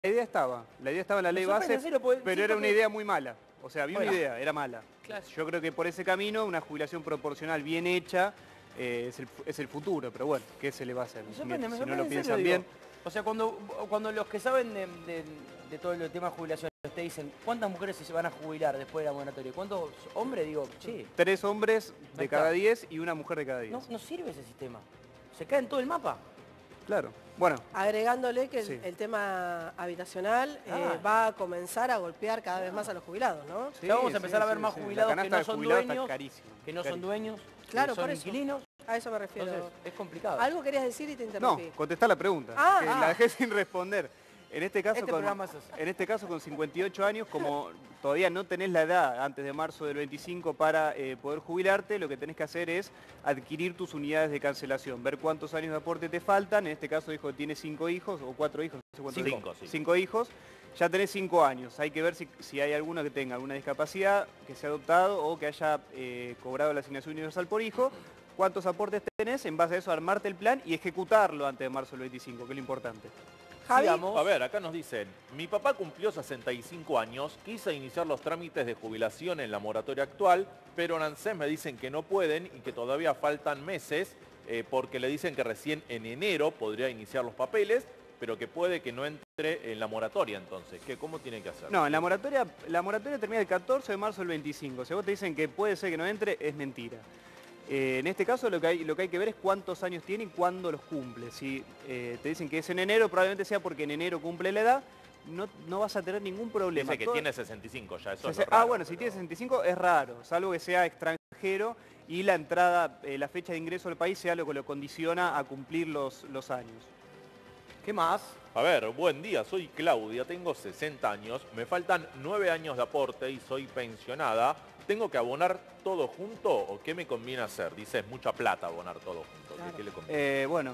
idea estaba en la ley base, pero era una idea muy mala. O sea, había una idea, era mala. Claro. Yo creo que por ese camino, una jubilación proporcional bien hecha es el futuro, pero bueno, ¿qué se le va a hacer? Si no lo piensan bien. O sea, cuando los que saben de todo el tema de jubilación te dicen, ¿cuántas mujeres se van a jubilar después de la moratoria? ¿Cuántos hombres? Digo, che. 3 hombres de cada 10 y una mujer de cada 10. No sirve ese sistema. Se cae en todo el mapa. Claro. Bueno. Agregándole que el tema habitacional va a comenzar a golpear cada vez más a los jubilados, ¿no? Sí, ya vamos a empezar a ver más jubilados que no son dueños, son dueños, claro, que son inquilinos. A eso me refiero. Entonces, es complicado. Algo querías decir y te interrumpí. No, contestá la pregunta, que la dejé sin responder. En este caso, con 58 años, como todavía no tenés la edad antes de marzo del 25 para poder jubilarte, lo que tenés que hacer es adquirir tus unidades de cancelación, ver cuántos años de aporte te faltan. En este caso dijo que tiene 5 hijos o 4 hijos, no sé cuántos. 5 hijos. Ya tenés 5 años. Hay que ver si hay alguno que tenga alguna discapacidad, que sea adoptado o que haya cobrado la asignación universal por hijo. ¿Cuántos aportes tenés? En base a eso armarte el plan y ejecutarlo antes de marzo del 25, que es lo importante. Javi. A ver, acá nos dicen, mi papá cumplió 65 años, quise iniciar los trámites de jubilación en la moratoria actual, pero en ANSES me dicen que no pueden y que todavía faltan meses, porque le dicen que recién en enero podría iniciar los papeles, pero que puede que no entre en la moratoria entonces. ¿Cómo tiene que hacer? No, la moratoria termina el 14 de marzo del 25. Si vos te dicen que puede ser que no entre, es mentira. En este caso lo que hay que ver es cuántos años tiene y cuándo los cumple. Si te dicen que es en enero, probablemente sea porque en enero cumple la edad, no vas a tener ningún problema. Dice que tiene 65 ya, eso es lo raro. Ah, bueno, si tiene 65 es raro, salvo que sea extranjero y la entrada, la fecha de ingreso al país sea lo que lo condiciona a cumplir los años. ¿Qué más? A ver, buen día, soy Claudia, tengo 60 años, me faltan 9 años de aporte y soy pensionada. ¿Tengo que abonar todo junto o qué me conviene hacer? Dice, es mucha plata abonar todo junto. Claro. ¿Qué le conviene? Bueno,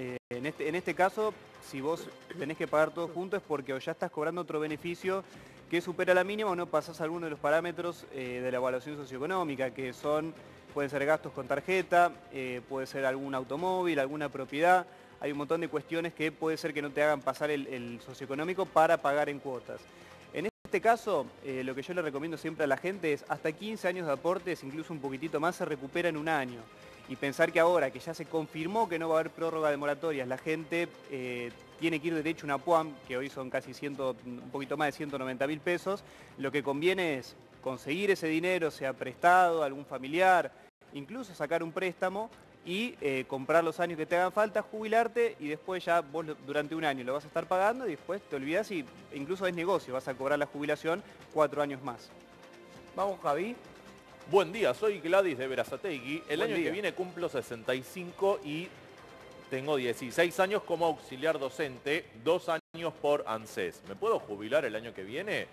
en este caso, si vos tenés que pagar todo junto es porque o ya estás cobrando otro beneficio que supera la mínima o no pasás alguno de los parámetros de la evaluación socioeconómica, que pueden ser gastos con tarjeta, puede ser algún automóvil, alguna propiedad. Hay un montón de cuestiones que puede ser que no te hagan pasar el socioeconómico para pagar en cuotas. En este caso, lo que yo le recomiendo siempre a la gente es hasta 15 años de aportes, incluso un poquitito más, se recupera en un año. Y pensar que ahora que ya se confirmó que no va a haber prórroga de moratorias, la gente tiene que ir derecho a una PUAM, que hoy son casi un poquito más de 190.000 pesos, lo que conviene es conseguir ese dinero, sea prestado a algún familiar, incluso sacar un préstamo y comprar los años que te hagan falta, jubilarte y después ya vos durante un año lo vas a estar pagando y después te olvidás y incluso es negocio, vas a cobrar la jubilación 4 años más. Vamos, Javi. Buen día, soy Gladys de Berazategui. El año que viene cumplo 65 y tengo 16 años como auxiliar docente, 2 años por ANSES. ¿Me puedo jubilar el año que viene?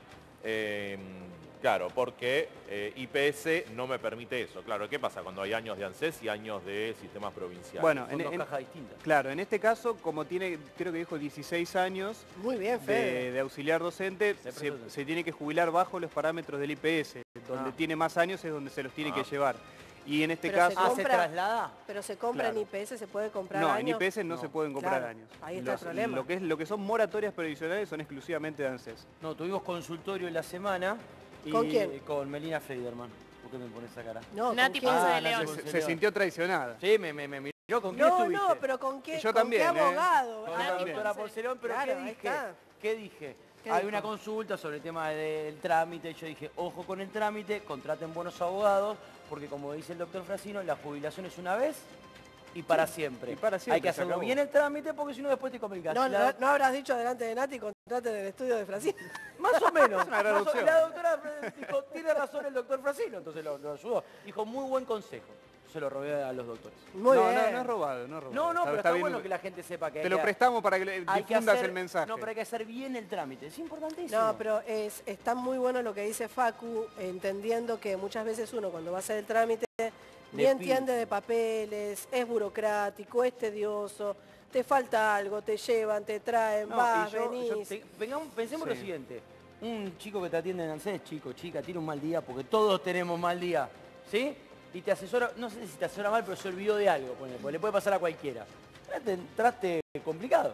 Claro, porque IPS no me permite eso. Claro, ¿qué pasa cuando hay años de ANSES y años de sistemas provinciales? Bueno, son dos cajas distintas. Claro, en este caso, como tiene, creo que dijo 16 años muy bien, Fede, de auxiliar docente, se tiene que jubilar bajo los parámetros del IPS. Donde tiene más años es donde se los tiene que llevar. Y en este caso... ¿Se traslada? Pero se compra en IPS, ¿se puede comprar años? No, en IPS no se pueden comprar años. Ahí está el problema. Lo que son moratorias previsionales son exclusivamente de ANSES. No, tuvimos consultorio en la semana. ¿Con quién? Con Melina Friederman. ¿Por qué me pones esa cara? No, Nati Ponce de León. Se sintió traicionada. Sí, me miró. ¿Con quién estuviste? No, pero ¿con qué? Yo también, ¿Con qué abogado? Con la doctora Ponce de León, pero claro, ¿qué dije? Hay una consulta sobre el tema del trámite. Yo dije, ojo con el trámite, contraten buenos abogados, porque como dice el doctor Frasino, la jubilación es una vez y para siempre. Y para siempre. Hay que hacerlo bien el trámite porque si no después te complicas. No habrás dicho delante de Nati, contraten el estudio de Frasino. Más o menos. Una gran opción. La doctora dijo, tiene razón el doctor Frasino, entonces lo ayudó. Dijo, muy buen consejo. Se lo robé a los doctores. Muy bien. No es robado, no es robado. No, pero está bueno que la gente sepa que te lo prestamos para que difundas el mensaje. No, pero hay que hacer bien el trámite, es importantísimo. No, pero está muy bueno lo que dice Facu, entendiendo que muchas veces uno cuando va a hacer el trámite ni entiende de papeles, es burocrático, es tedioso, te falta algo, te llevan, te traen, venís. Pensemos lo siguiente, un chico que te atiende en ANSES, chica, tiene un mal día, porque todos tenemos mal día, ¿sí? Y te asesora, no sé si te asesora mal, pero se olvidó de algo, porque le puede pasar a cualquiera. Traste complicado.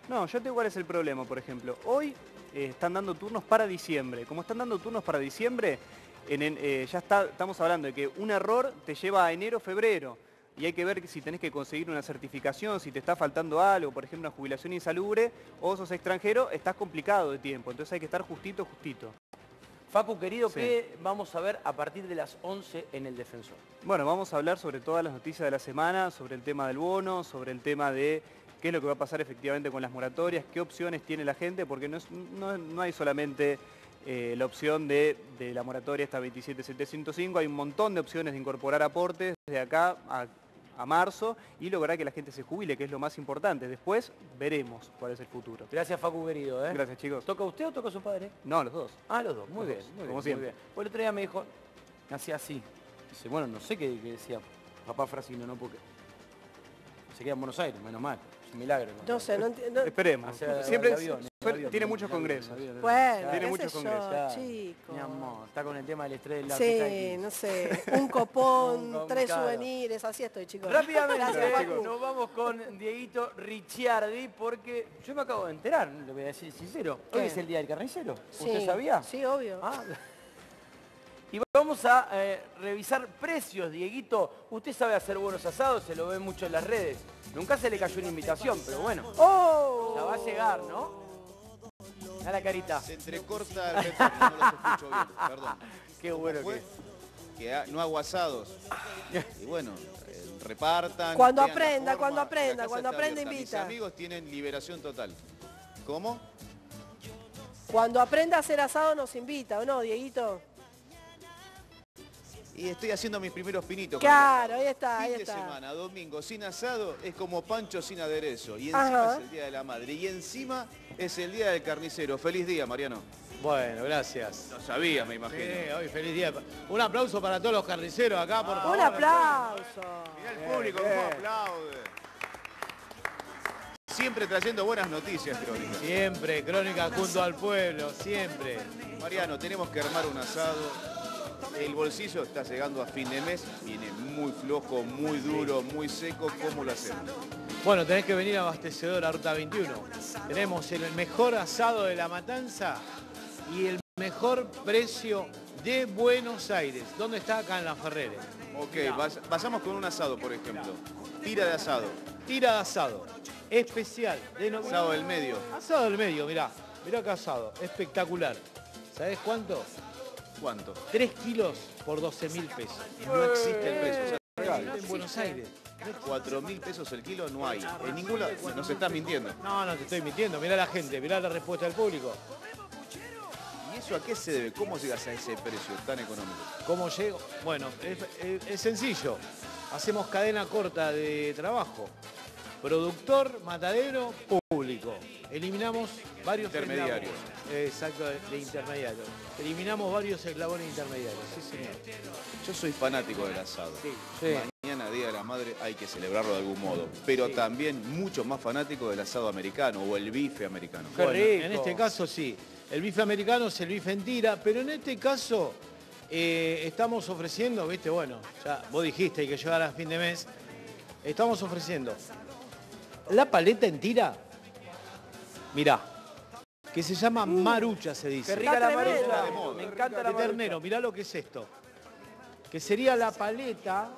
No, yo te digo cuál es el problema, por ejemplo. Hoy están dando turnos para diciembre. Como están dando turnos para diciembre, estamos hablando de que un error te lleva a enero, febrero. Y hay que ver si tenés que conseguir una certificación, si te está faltando algo, por ejemplo, una jubilación insalubre, o sos extranjero, estás complicado de tiempo. Entonces hay que estar justito. Facu, querido, Sí. ¿qué vamos a ver a partir de las 11 en El Defensor? Bueno, vamos a hablar sobre todas las noticias de la semana, sobre el tema del bono, sobre el tema de qué es lo que va a pasar efectivamente con las moratorias, qué opciones tiene la gente, porque no hay solamente la opción de la moratoria esta 27.705, hay un montón de opciones de incorporar aportes desde acá a marzo y lograr que la gente se jubile, que es lo más importante. Después veremos cuál es el futuro. Gracias, Facu, querido. Gracias, chicos. ¿Toca usted o toca su padre? No, los dos. Ah, los dos. Muy Los bien, dos, muy bien. como Muy siempre. bien. Pues el otro día me dijo, me hacía así. Dice, bueno, no sé qué decía papá Frasino, ¿no? Porque se queda en Buenos Aires, menos mal. Es un milagro. No sé, no entiendo. Esperemos. O sea, Siempre el avión, tiene muchos congresos. Bueno, Tiene qué muchos sé yo, congresos. chico. Mi amor, está con el tema del estrés de la Sí, no sé, un copón, Un 3 claro. souvenirs, así estoy, chicos. Rápidamente, Gracias, Facu. nos vamos con Dieguito Ricciardi, porque yo me acabo de enterar, le voy a decir sincero. Hoy ¿Qué? es el Día del Carnicero. Sí, ¿Usted sabía? Sí, obvio. Ah. Y vamos a revisar precios, Dieguito. Usted sabe hacer buenos asados, se lo ve mucho en las redes. Nunca se le cayó una invitación, pero bueno, ¡Oh! ya va a llegar, ¿no? A la carita. Se entrecorta el retorno, no los escucho bien, perdón. Qué bueno que Fue es. que no hago asados. Y bueno, repartan. Cuando vean la aprenda, forma. cuando La aprenda, casa cuando está aprenda, abierta. invita. Mis amigos tienen liberación total. ¿Cómo? Cuando aprenda a hacer asado nos invita, ¿o no, Dieguito? Y estoy haciendo mis primeros pinitos. Claro, ahí está, ahí Fin de está. semana, domingo, sin asado, es como pancho sin aderezo. Y encima Ajá. es el Día de la Madre. Y encima es el Día del Carnicero. Feliz día, Mariano. Bueno, gracias. Lo sabías, me imagino. Sí, hoy feliz día. Un aplauso para todos los carniceros acá, por favor. Un aplauso. Mirá el público cómo aplaude. Siempre trayendo buenas noticias, Crónica. Siempre, Crónica junto al pueblo, siempre. Mariano, tenemos que armar un asado. El bolsillo está llegando a fin de mes. Viene muy flojo, muy duro, muy seco. ¿Cómo lo hacemos? Bueno, tenés que venir a Abastecedor a Ruta 21. Tenemos el mejor asado de La Matanza y el mejor precio de Buenos Aires. ¿Dónde está? Acá en La Ferrere. Ok, vayamos con un asado, por ejemplo. Tira de asado. Tira de asado. Especial. De no... Asado del medio. Asado del medio, mirá. Mirá qué asado. Espectacular. ¿Sabés cuánto? ¿Cuánto? 3 kilos por 12.000 pesos. No existe el precio. O sea, En Buenos Aires. 4.000 pesos el kilo no hay. En ningún lado. Nos estás mintiendo. No, no te estoy mintiendo. Mirá la gente, mirá la respuesta del público. ¿Y eso a qué se debe? ¿Cómo llegas a ese precio tan económico? ¿Cómo llego? Bueno, es sencillo. Hacemos cadena corta de trabajo. Productor, matadero, público. Eliminamos varios Intermediarios. eslabones. Exacto, de intermediarios. Eliminamos varios eslabones intermediarios. Sí, señor. Yo soy fanático del asado. Sí. Mañana, Día de la Madre, hay que celebrarlo de algún modo. Pero también mucho más fanático del asado americano o el bife americano. Qué rico. En este caso sí. El bife americano es el bife en tira, pero en este caso estamos ofreciendo, viste, bueno, ya vos dijiste hay que llegar a fin de mes. Estamos ofreciendo la paleta en tira, mirá, que se llama marucha, se dice. Qué rica la Está tremendo. marucha. Me encanta la De ternero, marucha. mirá lo que es esto. Que sería la paleta,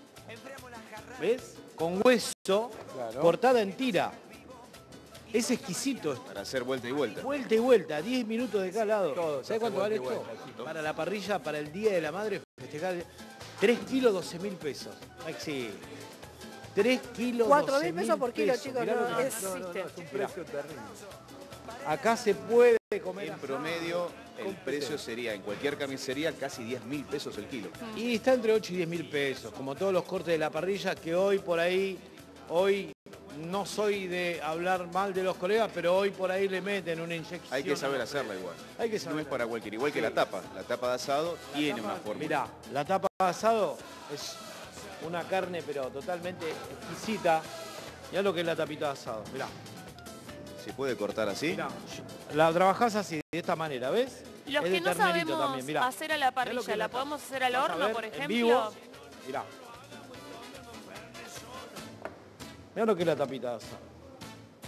¿ves? Con hueso, cortada en tira. Es exquisito esto. Para hacer vuelta y vuelta. Vuelta y vuelta, 10 minutos de cada lado. Todo se ¿Sabes cuánto hace vale vuelta esto? y vuelta, Para la parrilla, para el Día de la Madre, festejar 3 kilos, 12.000 pesos. Maxi. 3 kilos, 4.000 pesos por kilo, pesos. chicos, Mirá no lo que- existe. Es un precio terrible. Acá se puede comer En asado. promedio, el precio sería en cualquier carnicería casi 10.000 pesos el kilo. Y está entre 8 y 10.000 pesos, como todos los cortes de la parrilla, que hoy por ahí, hoy no soy de hablar mal de los colegas, pero hoy por ahí le meten una inyección. Hay que saber hacerla igual. Hay que No saber. es para cualquiera. Igual que la tapa. La tapa de asado tiene una forma. Mirá, la tapa de asado es una carne pero totalmente exquisita. Mirá lo que es la tapita de asado, mirá. ¿Se puede cortar así? Mirá, la trabajás así, de esta manera, ¿ves? Los Es que de no ternerito sabemos también, mirá. hacer a la Mirá lo que parrilla, es ¿la tapa. podemos hacer al Vas a horno, ver por en ejemplo? vivo. Mirá. Mirá lo que es la tapita de asado.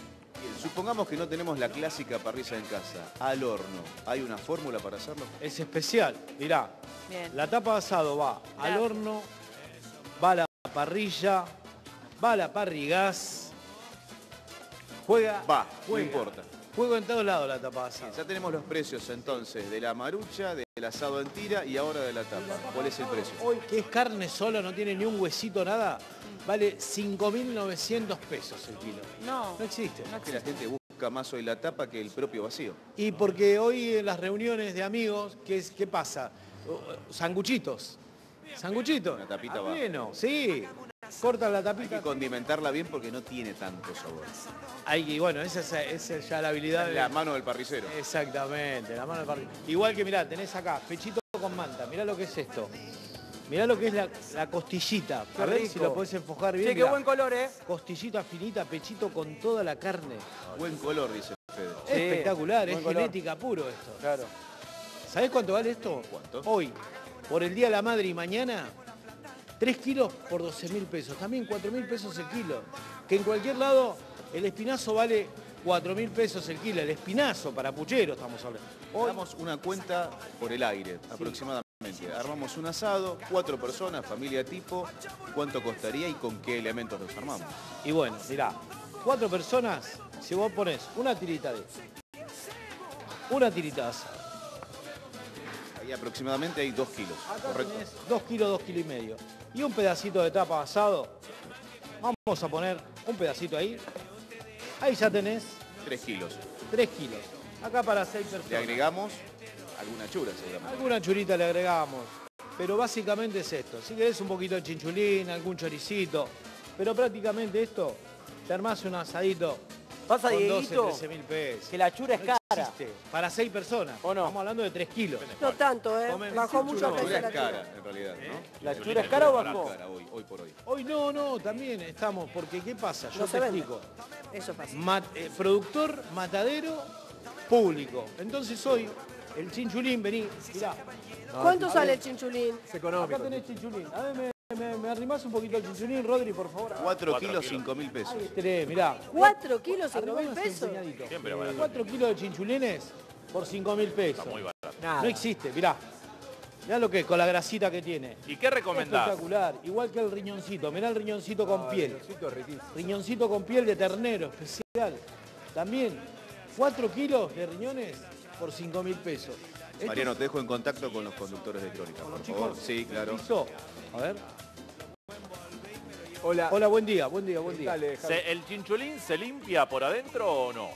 Supongamos que no tenemos la clásica parrilla en casa, al horno. ¿Hay una fórmula para hacerlo? Es especial, mirá. Bien. La tapa de asado va al horno, va a la parrilla, va a la parrigás. Juega. No importa. Juego en todos lados la tapa de asado. Ya tenemos los precios entonces de la marucha, del asado en tira y ahora de la tapa. ¿Cuál es el precio? Hoy, que es carne solo, no tiene ni un huesito, nada, vale 5.900 pesos el kilo. No. No existe. Que la gente busca más hoy la tapa que el propio vacío. Y porque hoy en las reuniones de amigos, ¿qué pasa? Sanguchitos. Sanguchitos. Una tapita va. Bueno, sí. Cortan la Hay tapita. que condimentarla bien porque no tiene tanto sabor. Y bueno, esa es ya la habilidad. La mano del parrillero. Exactamente, la mano del parrillero. Igual que mirá, tenés acá, pechito con manta. Mirá lo que es esto. Mirá lo que es la costillita. Qué A ver rico. si lo podés enfocar bien. Che, qué Mirá. buen color, Costillita finita, pechito con toda la carne. Buen color, dice Fede. Sí, Espectacular, buen es color. genética puro esto. Claro. ¿Sabés cuánto vale esto? ¿Cuánto? Hoy, por el Día de la Madre y mañana, 3 kilos por 12.000 pesos. También 4.000 pesos el kilo. Que en cualquier lado el espinazo vale 4.000 pesos el kilo. El espinazo para puchero estamos hablando. Hoy, Damos una cuenta por el aire, aproximadamente. Armamos un asado, 4 personas, familia tipo. ¿Cuánto costaría y con qué elementos los armamos? y bueno, mirá, 4 personas, si vos pones una tirita de asado. Ahí aproximadamente hay 2 kilos, Acá correcto. tenés 2 kilos, 2 kilos y medio. Y un pedacito de tapa asado. Vamos a poner un pedacito ahí. Ahí ya tenés 3 kilos. 3 kilos. Acá para 6 personas. Le agregamos alguna chura seguramente. Alguna churita le agregamos. Pero básicamente es esto. Si querés un poquito de chinchulín, algún choricito. Pero prácticamente esto, te armás un asadito Pasa, con 12, Dieguito, 13.000 pesos. que la chura es No cara. existe. Para 6 personas. ¿O no? Estamos hablando de 3 kilos. No tanto, ¿eh? Comen Bajó mucho churro. el precio de La chura la es chura. cara, en realidad, ¿no? ¿La chura es cara o Es bajó? cara hoy por hoy. Hoy no, también estamos. Porque ¿qué pasa? Yo No te se vende. explico. Eso pasa. Productor, matadero, público. Entonces hoy, el chinchulín, vení, mirá. ¿Cuánto sale el chinchulín? Acá tenés chinchulín. A ver, me arrimás un poquito el chinchulín, Rodri, por favor. 4 kilos, 5.000 pesos. Ahí tenés, mirá. 4 kilos, 5.000 Arrimame este pesos. empeñadito. Siempre barato. 4 kilos de chinchulines por 5.000 pesos. Muy barato. Nada. No existe, mirá. Mirá lo que es, con la grasita que tiene. ¿Y qué recomendás? Espectacular, igual que el riñoncito. Mirá el riñoncito con piel. Riñoncito con piel de ternero, especial. También, 4 kilos de riñones por 5.000 pesos. Esto Mariano, te dejo en contacto con los conductores de Crónica, ¿Con por los favor. chicos? Sí, claro. ¿Listo? A ver. Hola. Hola, buen día, buen día, buen día. Dale, Javi. ¿El chinchulín se limpia por adentro o no?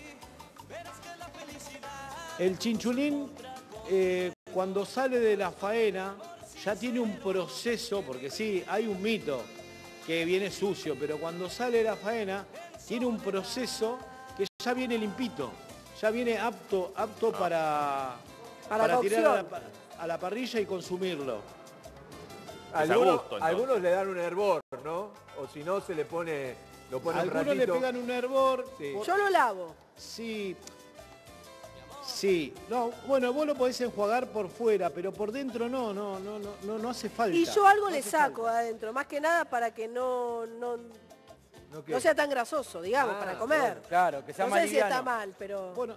El chinchulín, cuando sale de la faena, ya tiene un proceso, porque sí, hay un mito que viene sucio, pero cuando sale de la faena, tiene un proceso que ya viene limpito, ya viene apto para tirar cocción. a la parrilla y consumirlo. Algunos, gusto, entonces. algunos le dan un hervor, ¿no? O si no, se le pone, lo pone un Algunos ratito. le pegan un hervor. Sí. Yo lo lavo. Sí. Sí. No, bueno, vos lo podés enjuagar por fuera, pero por dentro no hace falta. Y yo algo No le hace saco falta. adentro, más que nada para que no ¿qué? sea tan grasoso, digamos, Ah, para comer. Claro, que sea No más sé si está liviano. mal, pero... Bueno,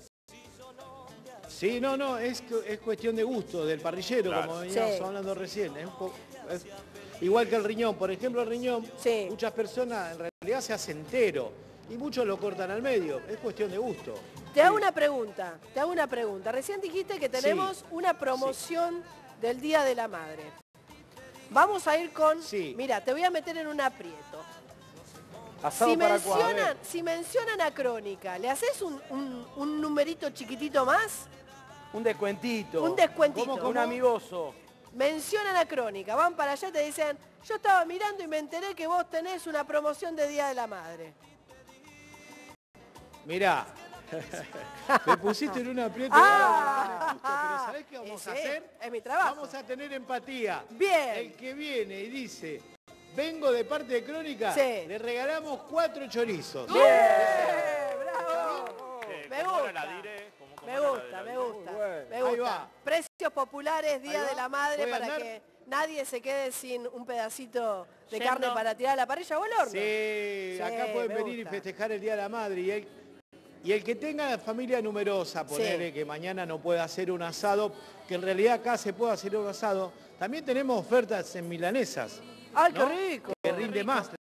sí, es cuestión de gusto del parrillero, Claro. como veníamos Sí. hablando recién. Es igual que el riñón, por ejemplo, el riñón, Sí. muchas personas en realidad se hace entero y muchos lo cortan al medio. Es cuestión de gusto. Te hago una pregunta. Recién dijiste que tenemos una promoción del Día de la Madre. Vamos a ir con... Sí. Mira, te voy a meter en un aprieto. ¿Asado para cuándo? Si mencionan a Crónica, ¿le haces un numerito chiquitito más? Un descuentito. Un descuentito. Un amigoso. Mencionan a Crónica, van para allá y te dicen, yo estaba mirando y me enteré que vos tenés una promoción de Día de la Madre. Mirá, me pusiste en un aprieto. Pero ¿sabés qué vamos a Sí, hacer? es mi trabajo. Vamos a tener empatía. Bien. El que viene y dice, vengo de parte de Crónica, Sí. le regalamos 4 chorizos. ¡Bien! ¡Bravo! Me ¿Cómo era la gusta. dire? ¿Cómo Me era la gusta, dire? me gusta. Muy bueno. Me Ahí gusta. va. Precios populares, Día Ahí va. de la Madre, Voy a para andar. que nadie se quede sin un pedacito de Yendo. carne para tirar a la parrilla o al horno. Sí, acá Sí, pueden me venir gusta. y festejar el Día de la Madre. Y Y el que tenga familia numerosa, ponerle que mañana no pueda hacer un asado, que en realidad acá se puede hacer un asado, también tenemos ofertas en milanesas. ¡Ay, ¿no? qué rico! Que rinde más.